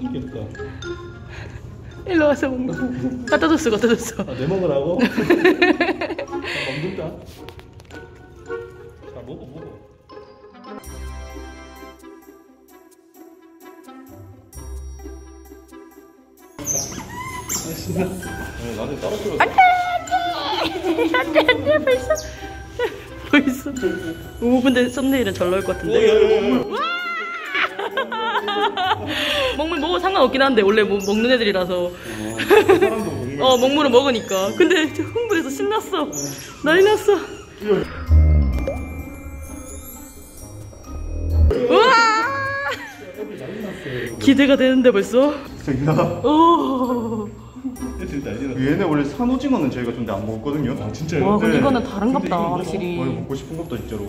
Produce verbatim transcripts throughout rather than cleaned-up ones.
귀엽다. 일로 와서 먹는. 갖다 줬어, 갖다 줬어. 아, 내 먹으라고? 먹는다. 자, 먹어, 먹어. 아, 신나. 네, 나중에 따로 끓여. 안돼, 안돼, 안돼, 안돼, 벌써, 벌써. 오, 근데 썸네일은 잘 나올 것 같은데. 먹물 먹어 상관없긴 한데 원래 뭐 먹는 애들이라서. 어, 먹물을 먹으니까. 근데 흥분해서 신났어. 난리 났어. 우와! 기대가 되는데 벌써? 저기야. 오. 얘네 원래 산오징어는 저희가 좀 안 먹었거든요. 아, 진짜요? 와, 근데 네. 이거는 다른갑다 확실히. 어, 먹고 싶은 것도 진짜로.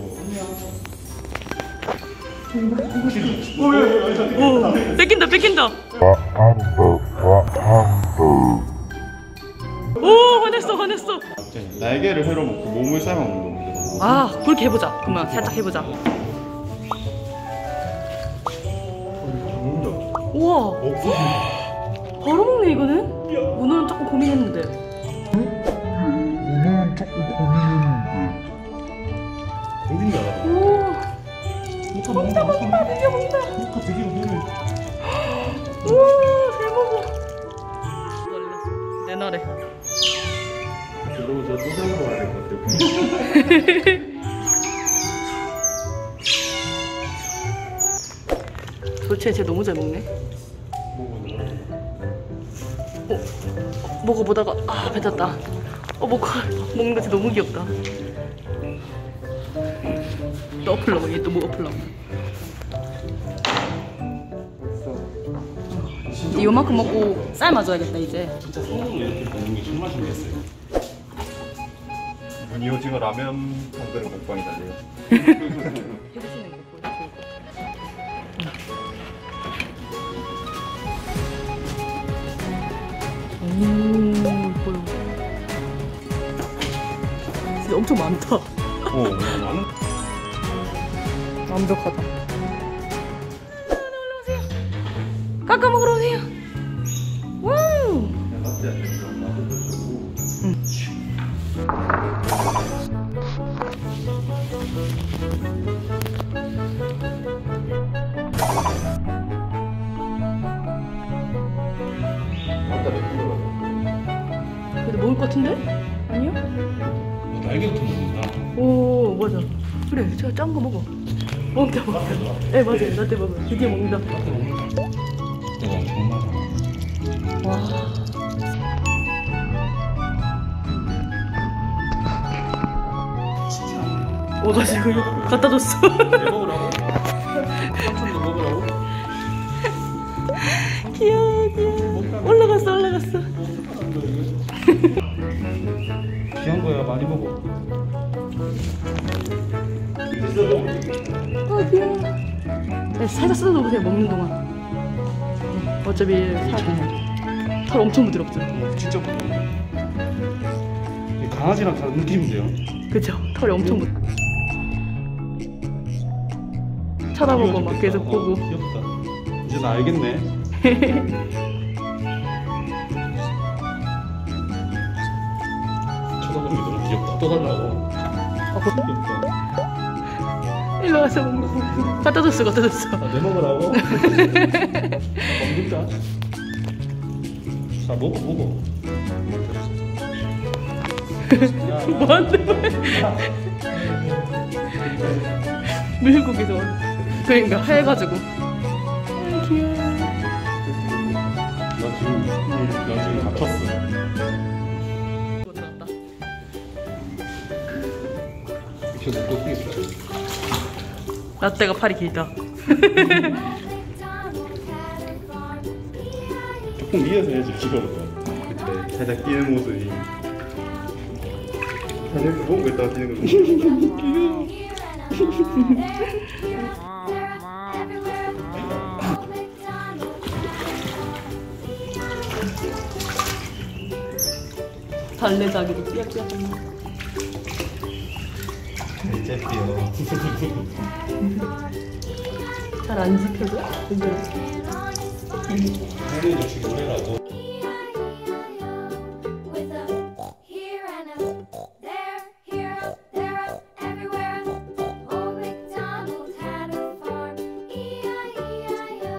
오, 뺏긴다, 뺏긴다. 오, 화냈어, 화냈어. 날개를 회로 먹고 몸을 삶아 먹는 겁니다. 아, 그렇게 해보자. 그러면 살짝 해보자. 우와, 바로 먹네 이거는. 오늘은 조금 고민했는데. 오늘은 조금 고민했는데. 어딘가. 오, 먹다, 먹다, 드디어 먹다. 아, 되게 오늘. 우와, 잘 먹어. 내 날에. 여러분, 저 또 생각해 봐야 될 것 같아요. 도대체 쟤 너무 잘 먹네. 어, 먹어보다가 아 뱉었다. 어, 먹고 먹는 거 진짜 너무 귀엽다. 또 엎으려고, 얘 또 뭐 엎으려고. 이제 요만큼 먹고 삶아줘야겠다 이제. 진짜 손으로 이렇게 먹는 게 정말 신기했어요. 무늬오징어 라면 한 그릇 먹방이다 지금. 해주시는 게 보여줄 것 같아. 오, 이뻐요. 진짜 엄청 많다. 어, 나는. 완벽하다. 올라오세요. 깎아 먹으러 오세요. 와우. 응. 그래도 먹을 것 같은데? 아니요? 날개부터 먹는다. 오, 맞아. 그래, 제가 짠 거 먹어. 먹다 먹다. 네, 맞아요. 나 때 먹어. 드디어 먹는다. 내가 정말. 와. 와가지고 갖다 줬어. 내 먹으라고? 삼촌도 먹으라고? 귀여워, 귀여워. 올라갔어, 올라갔어. 귀한 거야, 많이 먹어. 아, 귀여워. 네, 살짝 뜯어놓으세요, 먹는 동안. 응, 어차피 살, 털 엄청 부드럽죠. 어, 진짜 부드러워. 강아지랑 다른 느낌인데요? 그쵸? 털이 엄청 부드럽. 쳐다보고 막 계속 어, 보고. 귀엽다. 이제 나 알겠네. 쳐다보는 게 너무 귀엽다. 또 달라고. 어, 귀엽다. 일로 와서 먹는. 갖다 줬어, 갖다 줬어. 아, 내 먹으라고? 먹는다. 자, 먹어, 먹어. 뭐한테 물고기도 그러니까 하얘가지고. 아, 귀여워. 나 지금, 나 지금 갇혔어. 이거 들어갔다. 이렇게 못 뜯겠어. 라떼가 팔이 길다. 조금 위에서 해야지 귀여울 거야. 그때 살짝 뛰는 모습이. 사실 보고 있다가 뛰는 거. 달래자기도 삐약삐약. 진짜 귀여워. 잘 안 지켜져? 근데 당연히 역시 노래라고. With a here and a there, here up, there up, everywhere. Old MacDonald had a farm. E I E I O.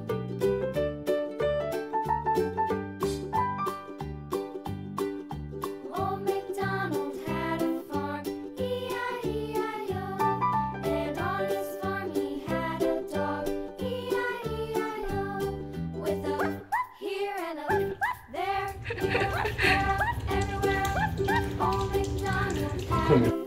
Old MacDonald had a farm. E I E I O. And on his farm he had a dog. E I E I O. With a here and a there, here up, there up, everywhere. Old MacDonald had a